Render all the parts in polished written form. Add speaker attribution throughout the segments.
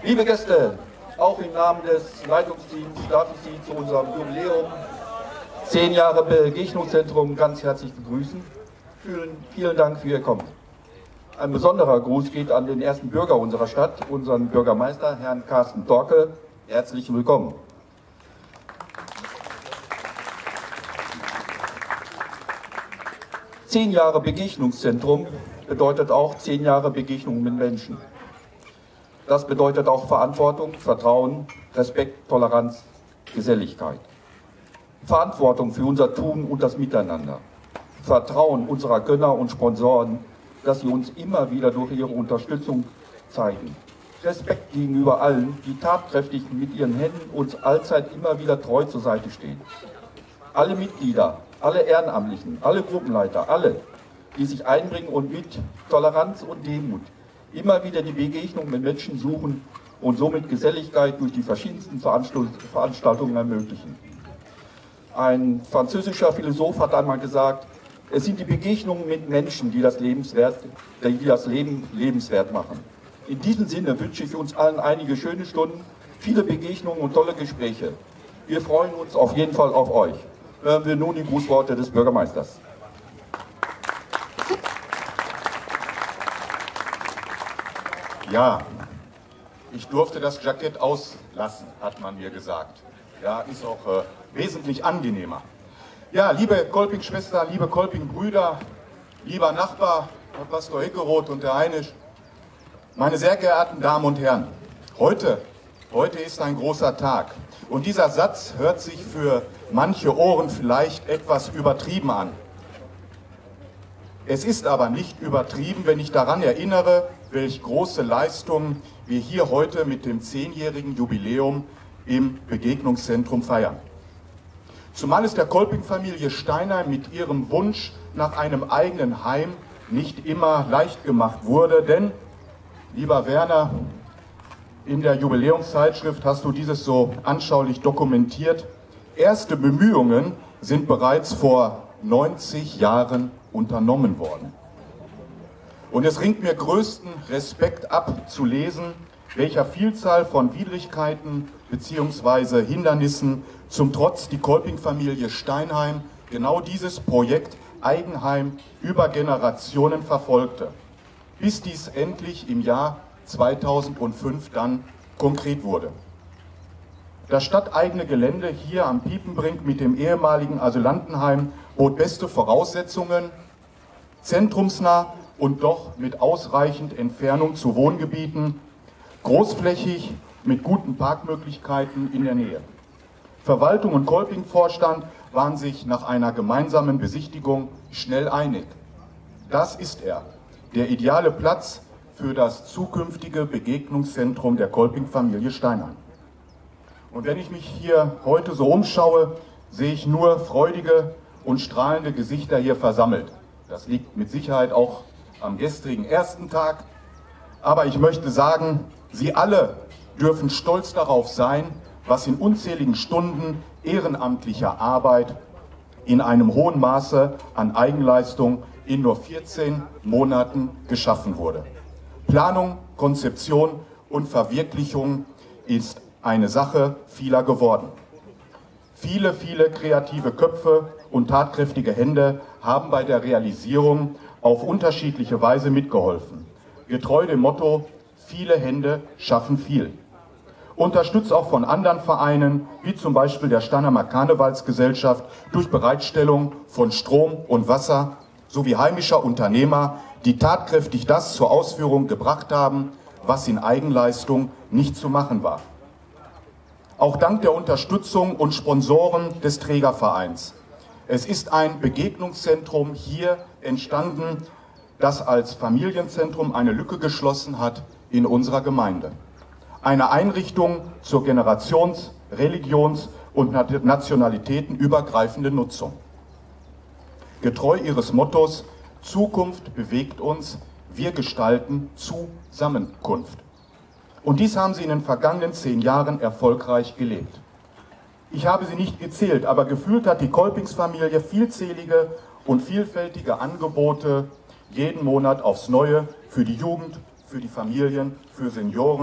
Speaker 1: Liebe Gäste, auch im Namen des Leitungsteams darf ich Sie zu unserem Jubiläum 10 Jahre Begegnungszentrum ganz herzlich begrüßen. Vielen Dank für Ihr Kommen. Ein besonderer Gruß geht an den ersten Bürger unserer Stadt, unseren Bürgermeister, Herrn Carsten Torke. Herzlich willkommen. Zehn Jahre Begegnungszentrum bedeutet auch 10 Jahre Begegnung mit Menschen. Das bedeutet auch Verantwortung, Vertrauen, Respekt, Toleranz, Geselligkeit. Verantwortung für unser Tun und das Miteinander. Vertrauen unserer Gönner und Sponsoren, dass sie uns immer wieder durch ihre Unterstützung zeigen. Respekt gegenüber allen, die tatkräftig mit ihren Händen uns allzeit immer wieder treu zur Seite stehen. Alle Mitglieder, alle Ehrenamtlichen, alle Gruppenleiter, alle, die sich einbringen und mit Toleranz und Demut immer wieder die Begegnung mit Menschen suchen und somit Geselligkeit durch die verschiedensten Veranstaltungen ermöglichen. Ein französischer Philosoph hat einmal gesagt, es sind die Begegnungen mit Menschen, die das Leben lebenswert machen. In diesem Sinne wünsche ich uns allen einige schöne Stunden, viele Begegnungen und tolle Gespräche. Wir freuen uns auf jeden Fall auf euch. Hören wir nun die Grußworte des Bürgermeisters.
Speaker 2: Ja, ich durfte das Jackett auslassen, hat man mir gesagt. Ja, ist auch wesentlich angenehmer. Ja, liebe Kolping-Schwester, liebe Kolping-Brüder, lieber Nachbar, Herr Pastor Heckeroth und der Heinisch, meine sehr geehrten Damen und Herren, heute ist ein großer Tag. Und dieser Satz hört sich für manche Ohren vielleicht etwas übertrieben an. Es ist aber nicht übertrieben, wenn ich daran erinnere, welch große Leistungen wir hier heute mit dem 10-jährigen Jubiläum im Begegnungszentrum feiern. Zumal es der Kolping-Familie Steinheim mit ihrem Wunsch nach einem eigenen Heim nicht immer leicht gemacht wurde, denn, lieber Werner, in der Jubiläumszeitschrift hast du dieses so anschaulich dokumentiert. Erste Bemühungen sind bereits vor 90 Jahren unternommen worden. Und es ringt mir größten Respekt ab, zu lesen, welcher Vielzahl von Widrigkeiten bzw. Hindernissen zum Trotz die Kolping-Familie Steinheim genau dieses Projekt Eigenheim über Generationen verfolgte, bis dies endlich im Jahr 2005 dann konkret wurde. Das stadteigene Gelände hier am Piepenbrink mit dem ehemaligen Asylantenheim bot beste Voraussetzungen, zentrumsnah und doch mit ausreichend Entfernung zu Wohngebieten, großflächig mit guten Parkmöglichkeiten in der Nähe. Verwaltung und Kolping-Vorstand waren sich nach einer gemeinsamen Besichtigung schnell einig. Das ist er, der ideale Platz für das zukünftige Begegnungszentrum der Kolping-Familie Steinheim. Und wenn ich mich hier heute so umschaue, sehe ich nur freudige und strahlende Gesichter hier versammelt. Das liegt mit Sicherheit auch am gestrigen ersten Tag. Aber ich möchte sagen, Sie alle dürfen stolz darauf sein, was in unzähligen Stunden ehrenamtlicher Arbeit in einem hohen Maße an Eigenleistung in nur 14 Monaten geschaffen wurde. Planung, Konzeption und Verwirklichung ist eine Sache vieler geworden. Viele kreative Köpfe und tatkräftige Hände haben bei der Realisierung auf unterschiedliche Weise mitgeholfen. Getreu dem Motto, viele Hände schaffen viel. Unterstützt auch von anderen Vereinen, wie zum Beispiel der Steinheimer Karnevalsgesellschaft, durch Bereitstellung von Strom und Wasser sowie heimischer Unternehmer, die tatkräftig das zur Ausführung gebracht haben, was in Eigenleistung nicht zu machen war. Auch dank der Unterstützung und Sponsoren des Trägervereins. Es ist ein Begegnungszentrum hier entstanden, das als Familienzentrum eine Lücke geschlossen hat in unserer Gemeinde. Eine Einrichtung zur generations-, religions- und nationalitätenübergreifenden Nutzung. Getreu ihres Mottos, Zukunft bewegt uns, wir gestalten Zusammenkunft. Und dies haben sie in den vergangenen 10 Jahren erfolgreich gelebt. Ich habe sie nicht gezählt, aber gefühlt hat die Kolpingsfamilie vielzählige und vielfältige Angebote jeden Monat aufs Neue für die Jugend, für die Familien, für Senioren,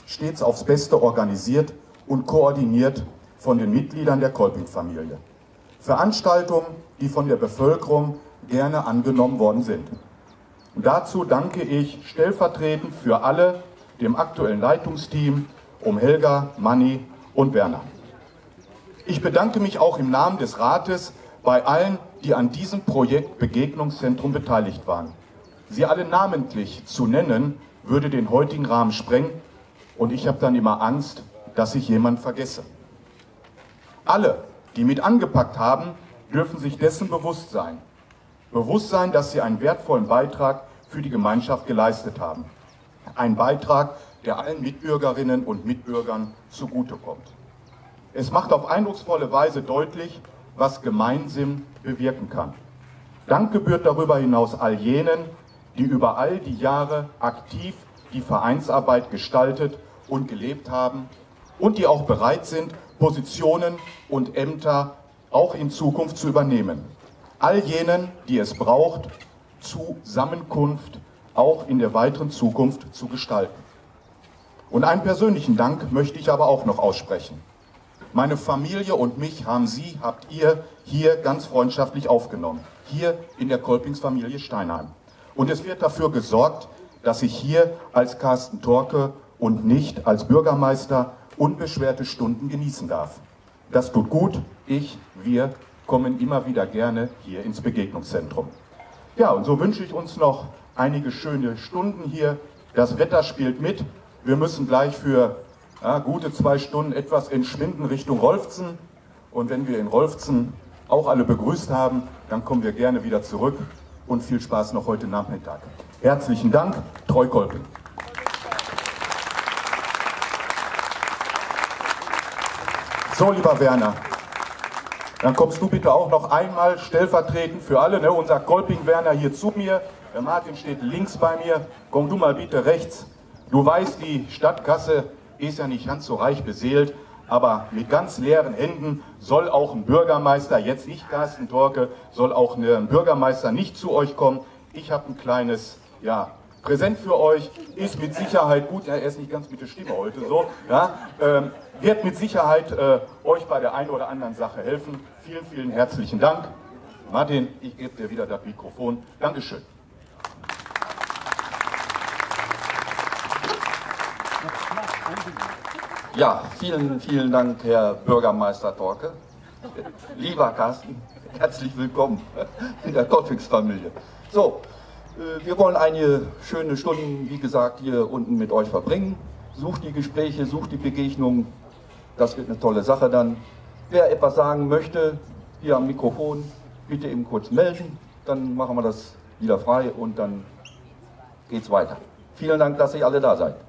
Speaker 2: stets aufs Beste organisiert und koordiniert von den Mitgliedern der Kolping-Familie. Veranstaltungen, die von der Bevölkerung gerne angenommen worden sind. Und dazu danke ich stellvertretend für alle dem aktuellen Leitungsteam um Helga, Manni und Werner. Ich bedanke mich auch im Namen des Rates bei allen, die an diesem Projekt Begegnungszentrum beteiligt waren. Sie alle namentlich zu nennen, würde den heutigen Rahmen sprengen und ich habe dann immer Angst, dass ich jemanden vergesse. Alle, die mit angepackt haben, dürfen sich dessen bewusst sein. Bewusst sein, dass sie einen wertvollen Beitrag für die Gemeinschaft geleistet haben. Ein Beitrag, der allen Mitbürgerinnen und Mitbürgern zugutekommt. Es macht auf eindrucksvolle Weise deutlich, was Gemeinsinn bewirken kann. Dank gebührt darüber hinaus all jenen, die über all die Jahre aktiv die Vereinsarbeit gestaltet und gelebt haben und die auch bereit sind, Positionen und Ämter auch in Zukunft zu übernehmen. All jenen, die es braucht, Zusammenkunft auch in der weiteren Zukunft zu gestalten. Und einen persönlichen Dank möchte ich aber auch noch aussprechen. Meine Familie und mich habt ihr hier ganz freundschaftlich aufgenommen, hier in der Kolpingsfamilie Steinheim. Und es wird dafür gesorgt, dass ich hier als Carsten Thorke und nicht als Bürgermeister unbeschwerte Stunden genießen darf. Das tut gut, wir kommen immer wieder gerne hier ins Begegnungszentrum. Ja, und so wünsche ich uns noch einige schöne Stunden hier. Das Wetter spielt mit. Wir müssen gleich für gute 2 Stunden etwas entschwinden Richtung Rolfzen. Und wenn wir in Rolfzen auch alle begrüßt haben, dann kommen wir gerne wieder zurück. Und viel Spaß noch heute Nachmittag. Herzlichen Dank, Treu Kolping. So, lieber Werner, dann kommst du bitte auch noch einmal stellvertretend für alle, ne, unser Kolping-Werner hier zu mir. Der Martin steht links bei mir. Komm du mal bitte rechts. Du weißt, die Stadtkasse ist ja nicht ganz so reich beseelt, aber mit ganz leeren Händen soll auch ein Bürgermeister, jetzt nicht Carsten Thorke, soll auch ein Bürgermeister nicht zu euch kommen. Ich habe ein kleines, Präsent für euch, ist mit Sicherheit gut, er ist nicht ganz mit der Stimme heute so, wird mit Sicherheit euch bei der einen oder anderen Sache helfen. Vielen, vielen herzlichen Dank. Martin, ich gebe dir wieder das Mikrofon. Dankeschön.
Speaker 1: Ja, vielen, vielen Dank, Herr Bürgermeister Thorke. Lieber Carsten, herzlich willkommen in der Kolpingsfamilie. So, wir wollen einige schöne Stunden, wie gesagt, hier unten mit euch verbringen. Sucht die Gespräche, sucht die Begegnungen. Das wird eine tolle Sache dann. Wer etwas sagen möchte, hier am Mikrofon, bitte eben kurz melden. Dann machen wir das wieder frei und dann geht's weiter. Vielen Dank, dass ihr alle da seid.